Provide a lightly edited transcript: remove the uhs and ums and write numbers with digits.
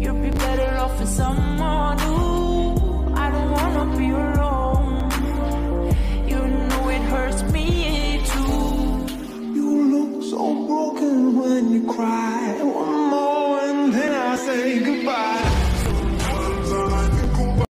You'd be better off with someone new. I don't wanna be alone. You know it hurts me too. You look so broken when you cry. One more and then I say goodbye.